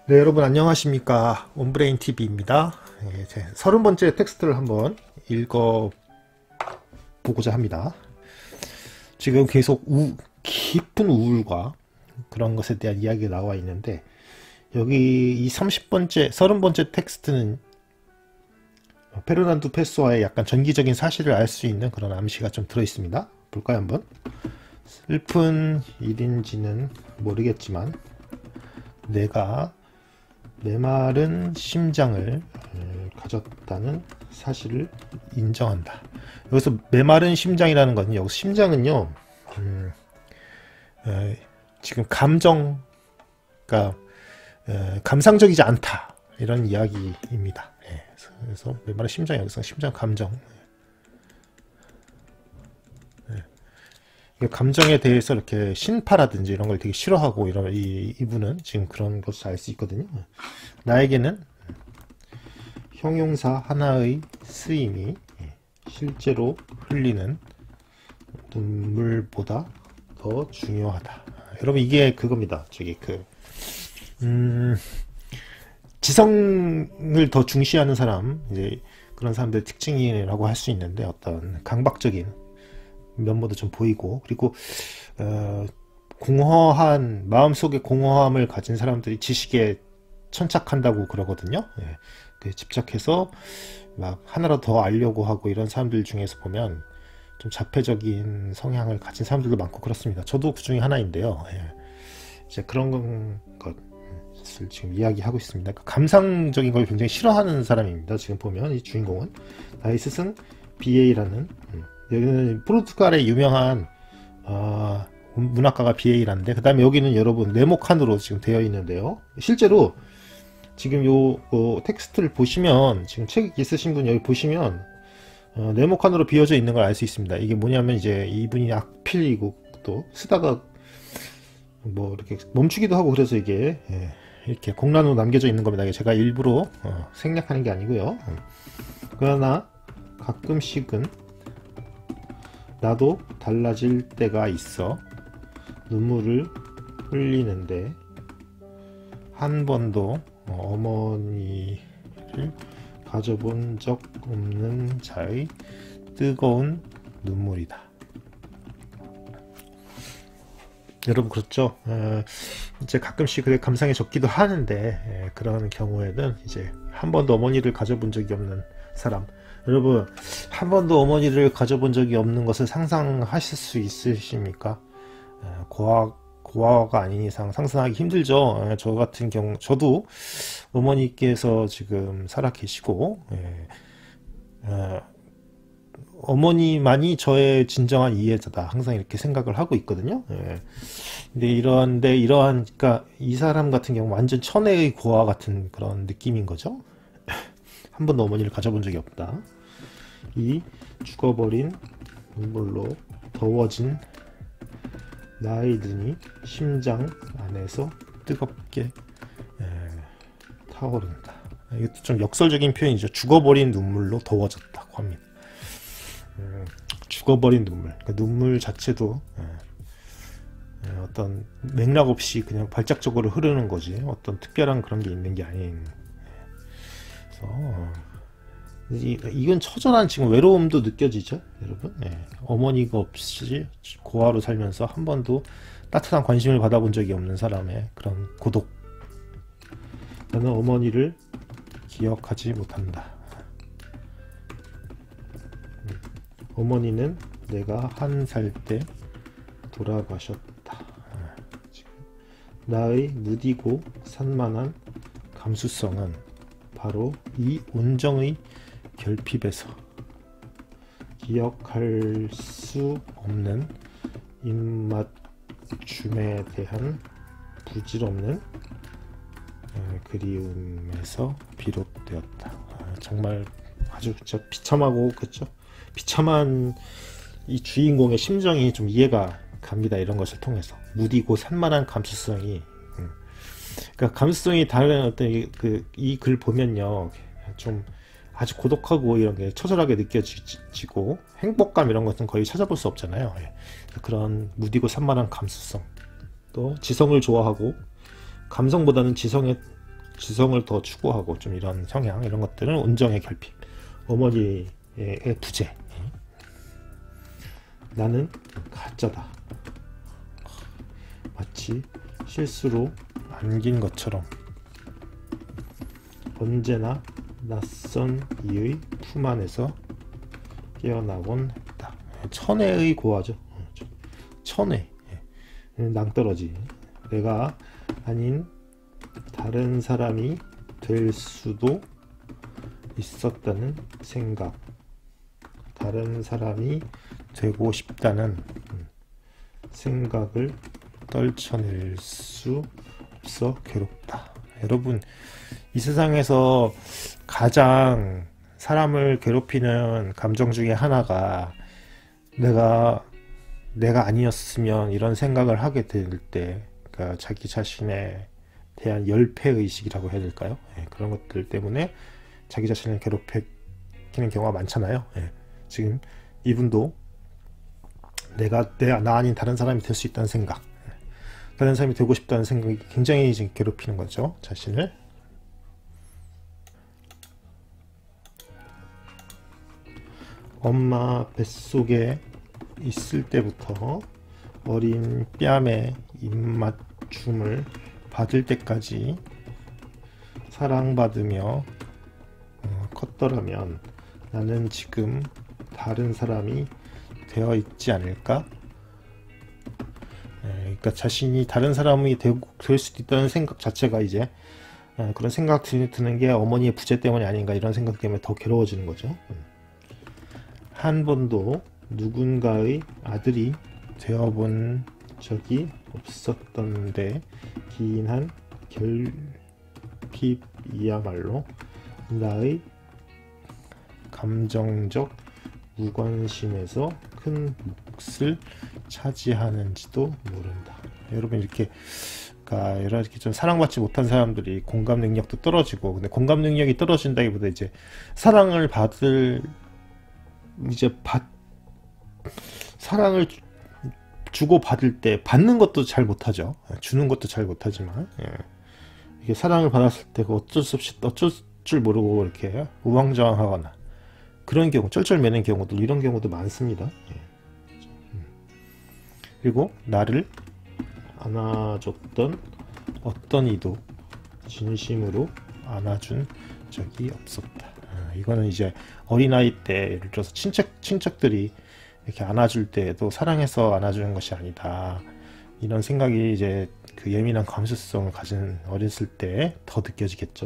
네, 여러분 안녕하십니까. 온브레인TV입니다. 제 30번째 텍스트를 한번 읽어보고자 합니다. 지금 계속 깊은 우울과 그런 것에 대한 이야기가 나와 있는데, 여기 이 30번째 텍스트는 페르난두 페소아의 약간 전기적인 사실을 알 수 있는 그런 암시가 좀 들어있습니다. 볼까요, 한번? 슬픈 일인지는 모르겠지만 내가 메마른 심장을 가졌다는 사실을 인정한다. 여기서 메마른 심장이라는 건, 여기 심장은요, 지금 감정가 감상적이지 않다, 이런 이야기입니다. 그래서 메마른 심장, 여기서 심장 감정, 감정에 대해서 이렇게 신파라든지 이런 걸 되게 싫어하고, 이런 이분은 지금 그런 것을 알 수 있거든요. 나에게는 형용사 하나의 쓰임이 실제로 흘리는 눈물보다 더 중요하다. 여러분, 이게 그겁니다. 저기 지성을 더 중시하는 사람, 이제 그런 사람들의 특징이라고 할 수 있는데, 어떤 강박적인 면모도 좀 보이고, 그리고 공허한 마음속에 공허함을 가진 사람들이 지식에 천착한다고 그러거든요. 집착해서 막 하나라도 더 알려고 하고, 이런 사람들 중에서 보면 좀 자폐적인 성향을 가진 사람들도 많고 그렇습니다. 저도 그 중에 하나인데요. 이제 그런 것을 지금 이야기하고 있습니다. 그러니까 감상적인 걸 굉장히 싫어하는 사람입니다. 지금 보면 이 주인공은 나의 스승 BA라는, 여기는 포르투갈의 유명한 문학가가 BA라는데, 그 다음에 여기는 여러분 네모칸으로 지금 되어 있는데요. 실제로 지금 요 텍스트를 보시면, 지금 책 있으신 분 여기 보시면 네모칸으로 비어져 있는 걸 알 수 있습니다. 이게 뭐냐면, 이제 이분이 악필이고 또 쓰다가 뭐 이렇게 멈추기도 하고, 그래서 이게 이렇게 공란으로 남겨져 있는 겁니다. 제가 일부러 생략하는 게 아니고요. 그러나 가끔씩은 나도 달라질 때가 있어 눈물을 흘리는데, 한 번도 어머니를 가져본 적 없는 자의 뜨거운 눈물이다. 여러분, 그렇죠? 이제 가끔씩 그래 감상에 적기도 하는데, 그런 경우에는 이제 한 번도 어머니를 가져본 적이 없는 사람, 여러분, 한 번도 어머니를 가져본 적이 없는 것을 상상하실 수 있으십니까? 고아가 아닌 이상 상상하기 힘들죠. 저 같은 경우, 저도 어머니께서 지금 살아 계시고, 어머니만이 저의 진정한 이해자다, 항상 이렇게 생각을 하고 있거든요. 근데 그러니까 이 사람 같은 경우 완전 천혜의 고아 같은 그런 느낌인 거죠. 한 번도 어머니를 가져본 적이 없다. 이 죽어버린 눈물로 더워진 나의 눈이 심장 안에서 뜨겁게 타오른다. 이것도 좀 역설적인 표현이죠. 죽어버린 눈물로 더워졌다고 합니다. 죽어버린 눈물, 그러니까 눈물 자체도 어떤 맥락 없이 그냥 발작적으로 흐르는 거지, 어떤 특별한 그런 게 있는 게 아닌. 이건 처절한 지금 외로움도 느껴지죠, 여러분. 어머니가 없이 고아로 살면서 한 번도 따뜻한 관심을 받아본 적이 없는 사람의 그런 고독. 나는 어머니를 기억하지 못한다. 어머니는 내가 1살 때 돌아가셨다. 나의 무디고 산만한 감수성은 바로 이 온정의 결핍에서, 기억할 수 없는 입맞춤에 대한 부질없는 그리움에서 비롯되었다. 정말 아주 비참하고, 그렇죠? 비참한 이 주인공의 심정이 좀 이해가 갑니다. 이런 것을 통해서 무디고 산만한 감수성이, 그러니까 감수성이 다른 어떤 이 글 보면요, 좀 아주 고독하고 이런 게 처절하게 느껴지고, 행복감 이런 것은 거의 찾아볼 수 없잖아요. 그런 무디고 산만한 감수성, 또 지성을 좋아하고 감성보다는 지성에 지성을 더 추구하고 좀 이런 성향, 이런 것들은 온정의 결핍, 어머니의 부재. 나는 가짜다. 마치 실수로 안긴 것처럼 언제나 낯선 이의 품 안에서 깨어나곤 했다. 천혜의 고화죠. 천혜, 낭떠러지. 내가 아닌 다른 사람이 될 수도 있었다는 생각, 다른 사람이 되고 싶다는 생각을 떨쳐낼 수 없어 괴롭다. 여러분, 이 세상에서 가장 사람을 괴롭히는 감정 중에 하나가 내가 아니었으면 이런 생각을 하게 될 때, 그러니까 자기 자신에 대한 열패의식이라고 해야 될까요? 그런 것들 때문에 자기 자신을 괴롭히는 경우가 많잖아요. 지금 이분도 나 아닌 다른 사람이 될 수 있다는 생각, 다른 사람이 되고 싶다는 생각이 굉장히 지금 괴롭히는 거죠, 자신을. 엄마 뱃속에 있을 때부터 어린 뺨에 입맞춤을 받을 때까지 사랑받으며 컸더라면 나는 지금 다른 사람이 되어 있지 않을까? 그러니까 자신이 다른 사람이 될 수도 있다는 생각 자체가 이제 그런 생각 드는 게 어머니의 부재 때문이 아닌가, 이런 생각 때문에 더 괴로워지는 거죠. 한 번도 누군가의 아들이 되어본 적이 없었던데 긴 한 결핍이야말로 나의 감정적 무관심에서 큰 몫을 차지하는지도 모른다. 여러분, 이렇게 좀 사랑받지 못한 사람들이 공감 능력도 떨어지고, 근데 공감 능력이 떨어진다기보다 이제 사랑을 사랑을 주고 받을 때 받는 것도 잘 못하죠. 주는 것도 잘 못하지만, 이게 사랑을 받았을 때 어쩔 줄 모르고 이렇게 우왕좌왕하거나 그런 경우, 쩔쩔매는 경우들, 이런 경우도 많습니다. 그리고 나를 안아줬던 어떤 이도 진심으로 안아준 적이 없었다. 이거는 이제 어린아이 때, 예를 들어서 친척들이 이렇게 안아줄 때에도 사랑해서 안아주는 것이 아니다, 이런 생각이 이제 그 예민한 감수성을 가진 어렸을 때 더 느껴지겠죠.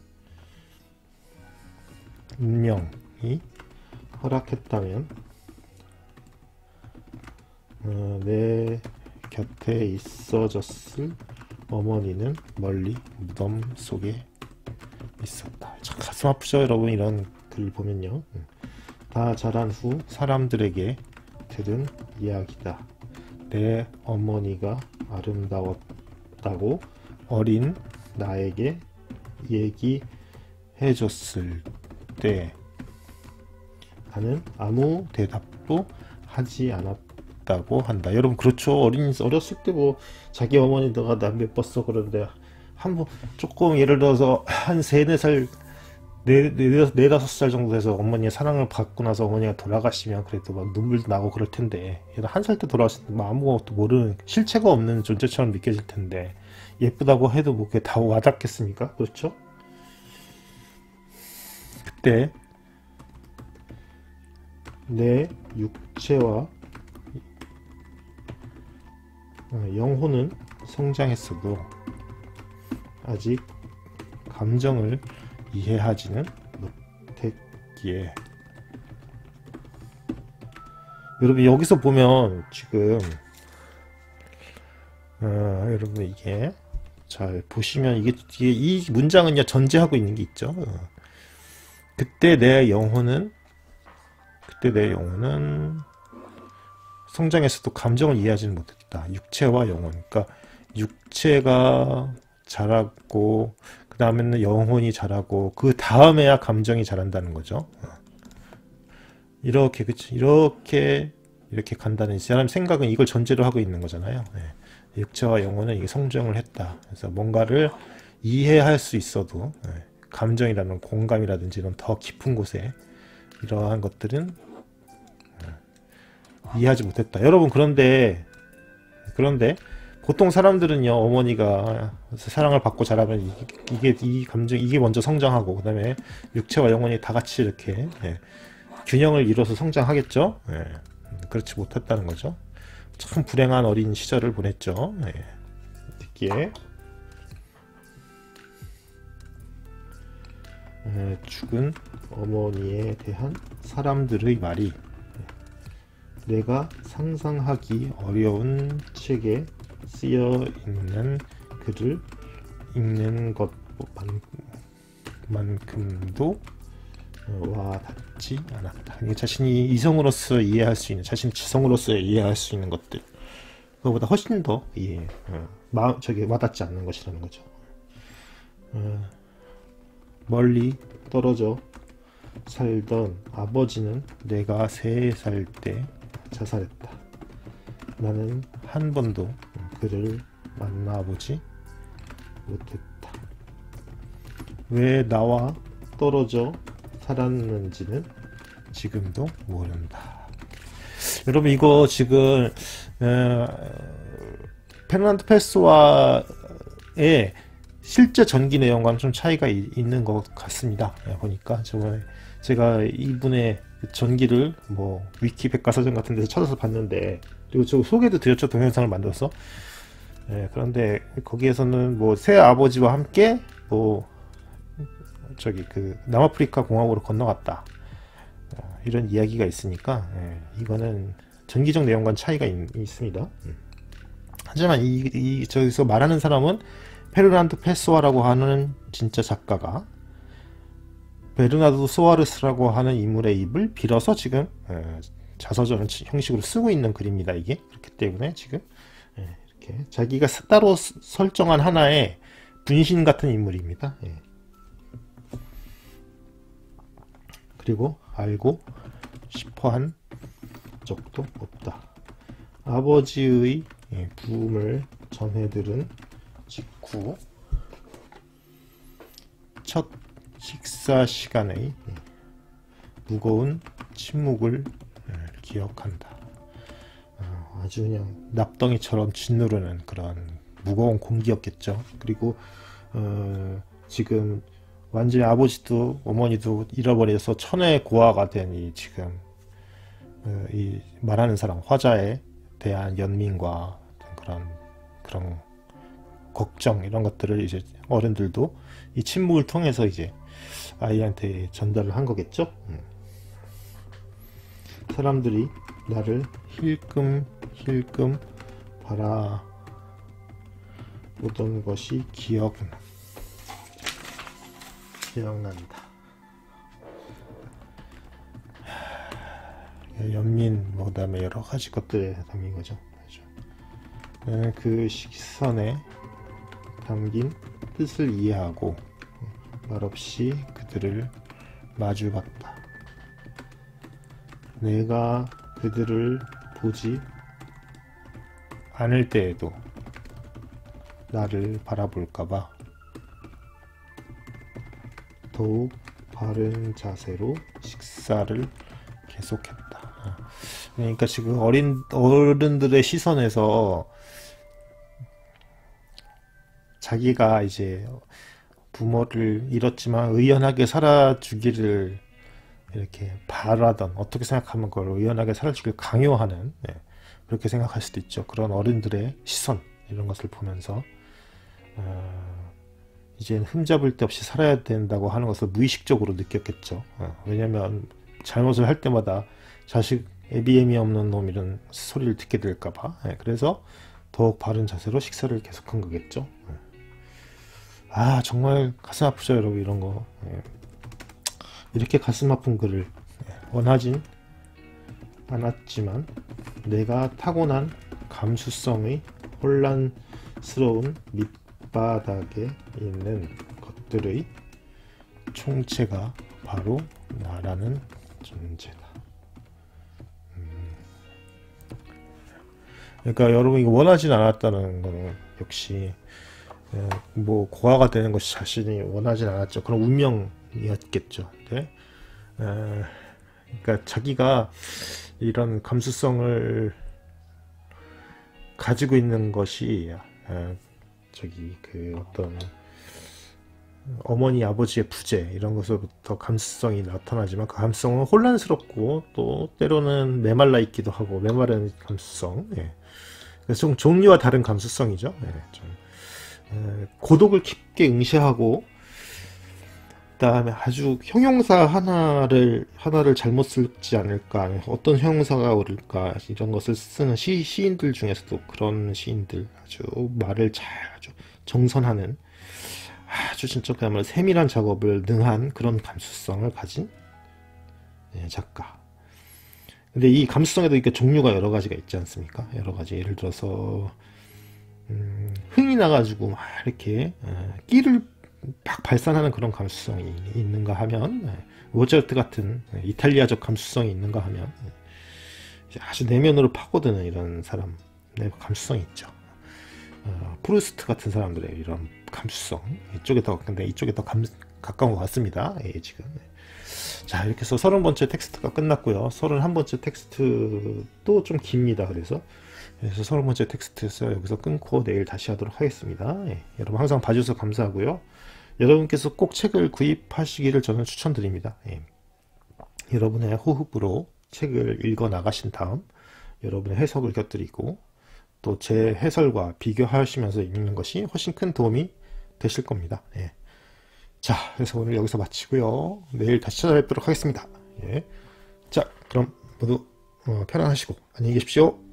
운명이 허락했다면 내 곁에 있어줬을 어머니는 멀리 무덤 속에 있었다. 참 가슴 아프죠, 여러분. 이런 글 보면요. 다 자란 후 사람들에게 들은 이야기다. 내 어머니가 아름다웠다고 어린 나에게 얘기해줬을 때 나는 아무 대답도 하지 않았다고 한다. 여러분, 그렇죠. 어렸을 때 뭐 자기 어머니가 나 예뻤어 그러는데 한번 조금, 예를 들어서 한 4-4살, 4-5살 정도 돼서 어머니의 사랑을 받고 나서 어머니가 돌아가시면 그래도 막 눈물도 나고 그럴 텐데, 얘는 1살 때 돌아가실 때 아무것도 모르는 실체가 없는 존재처럼 느껴질 텐데 예쁘다고 해도 뭐 그게 다 와닿겠습니까? 그렇죠? 그때 내 육체와 영혼은 성장했어도 아직 감정을 이해하지는 못했기에. 여러분, 여기서 보면 지금 여러분, 이게 잘 보시면 이게 이 문장은요 전제하고 있는 게 있죠. 그때 내 영혼은 성장했어도 감정을 이해하지는 못했다. 육체와 영혼. 그러니까 육체가 자라고 그 다음에는 영혼이 자라고 그 다음에야 감정이 자란다는 거죠. 이렇게, 그치? 이렇게 간다는, 이 사람 생각은 이걸 전제로 하고 있는 거잖아요. 육체와 영혼은 이게 성장을 했다. 그래서 뭔가를 이해할 수 있어도 감정이라는 공감이라든지 이런 더 깊은 곳에 이러한 것들은 이해하지 못했다. 여러분 그런데 보통 사람들은요, 어머니가 사랑을 받고 자라면 이 감정 이게 먼저 성장하고 그다음에 육체와 영혼이 다 같이 이렇게 균형을 이뤄서 성장하겠죠. 그렇지 못했다는 거죠. 참 불행한 어린 시절을 보냈죠. 듣기에 죽은 어머니에 대한 사람들의 말이 내가 상상하기 어려운 책에 쓰여 있는 글을 읽는 것만큼도 와닿지 않았다. 자신이 이성으로서 이해할 수 있는, 자신의 지성으로서 이해할 수 있는 것들, 그거보다 훨씬 더 와닿지 않는 것이라는 거죠. 멀리 떨어져 살던 아버지는 내가 3살 때 자살했다. 나는 한 번도 그를 만나보지 못했다. 왜 나와 떨어져 살았는지는 지금도 모른다. 여러분 이거 지금 페르난도 페소아의 실제 전기 내용과는 좀 차이가 있는 것 같습니다. 보니까 제가 이분의 전기를 뭐 위키 백과사전 같은 데서 찾아서 봤는데, 그리고 저 소개도 드렸죠. 동영상을 만들어서. 그런데 거기에서는 뭐 새 아버지와 함께 뭐 그 남아프리카 공화국으로 건너갔다, 이런 이야기가 있으니까 이거는 전기적 내용과는 차이가 있습니다. 하지만 저기서 말하는 사람은 페르난도 페소아라고 하는 진짜 작가가 베르나르도 소아르스라고 하는 인물의 입을 빌어서 지금 자서전 형식으로 쓰고 있는 글입니다. 이게 그렇기 때문에 지금 이렇게 자기가 따로 설정한 하나의 분신 같은 인물입니다. 그리고 알고 싶어한 적도 없다. 아버지의 부음을 전해들은 직후 첫 식사 시간의 무거운 침묵을 기억한다. 아주 그냥 납덩이처럼 짓누르는 그런 무거운 공기였겠죠. 그리고 지금 완전히 아버지도 어머니도 잃어버려서 천의 고아가 된 이 지금 이 말하는 사람 화자에 대한 연민과 그런 걱정, 이런 것들을 이제 어른들도 이 침묵을 통해서 이제 아이한테 전달을 한 거겠죠. 사람들이 나를 힐끔힐끔 바라보던 것이 기억난다. 연민, 그 다음에 여러 가지 것들에 담긴 거죠. 그 시선에 담긴 뜻을 이해하고 말없이 그들을 마주봤다. 내가 그들을 보지 않을 때에도 나를 바라볼까봐 더욱 바른 자세로 식사를 계속했다. 그러니까 지금 어른들의 시선에서 자기가 이제 부모를 잃었지만 의연하게 살아주기를 이렇게 바라던, 어떻게 생각하면 그걸 의연하게 살아주기를 강요하는, 그렇게 생각할 수도 있죠. 그런 어른들의 시선, 이런 것을 보면서 이제는 흠잡을 데 없이 살아야 된다고 하는 것을 무의식적으로 느꼈겠죠. 왜냐면 잘못을 할 때마다 자식 애비애미 없는 놈 이런 소리를 듣게 될까봐. 그래서 더욱 바른 자세로 식사를 계속한 거겠죠. 정말 가슴 아프죠, 여러분. 이런 거. 이렇게 가슴 아픈 글을 원하진 않았지만 내가 타고난 감수성의 혼란스러운 밑바닥에 있는 것들의 총체가 바로 나라는 존재다. 그러니까 여러분, 이거 원하진 않았다는 거는 역시 뭐 고아가 되는 것이 자신이 원하진 않았죠. 그런 운명이었겠죠. 네? 그러니까 자기가 이런 감수성을 가지고 있는 것이 저기 그 어떤 어머니 아버지의 부재 이런 것으로부터 감수성이 나타나지만 그 감수성은 혼란스럽고 또 때로는 메말라 있기도 하고 메마른 감수성. 예. 그래서 좀 종류와 다른 감수성이죠. 예, 좀 고독을 깊게 응시하고 그다음에 아주 형용사 하나를 잘못 쓰지 않을까, 어떤 형용사가 옳을까 이런 것을 쓰는 시인들 중에서도 그런 시인들 아주 말을 잘 아주 정선하는 아주 진짜 그야말로 세밀한 작업을 능한 그런 감수성을 가진 작가. 근데 이 감수성에도 이렇게 종류가 여러 가지가 있지 않습니까? 여러 가지 예를 들어서 흥이 나가지고 막 이렇게 끼를 막 발산하는 그런 감수성이 있는가 하면 모차르트 같은 이탈리아적 감수성이 있는가 하면 아주 내면으로 파고드는 이런 사람의 감수성이 있죠. 프루스트 같은 사람들의 이런 감수성 근데 이쪽에 더 가까운 것 같습니다. 예, 지금. 자, 이렇게 해서 30번째 텍스트가 끝났고요. 31번째 텍스트도 좀 깁니다. 그래서 30번째 텍스트에서 여기서 끊고 내일 다시 하도록 하겠습니다. 예, 여러분 항상 봐주셔서 감사하고요. 여러분께서 꼭 책을 구입하시기를 저는 추천드립니다. 예. 여러분의 호흡으로 책을 읽어 나가신 다음 여러분의 해석을 곁들이고 또 제 해설과 비교하시면서 읽는 것이 훨씬 큰 도움이 되실 겁니다. 예. 자, 그래서 오늘 여기서 마치고요. 내일 다시 찾아뵙도록 하겠습니다. 예. 자, 그럼 모두 편안하시고 안녕히 계십시오.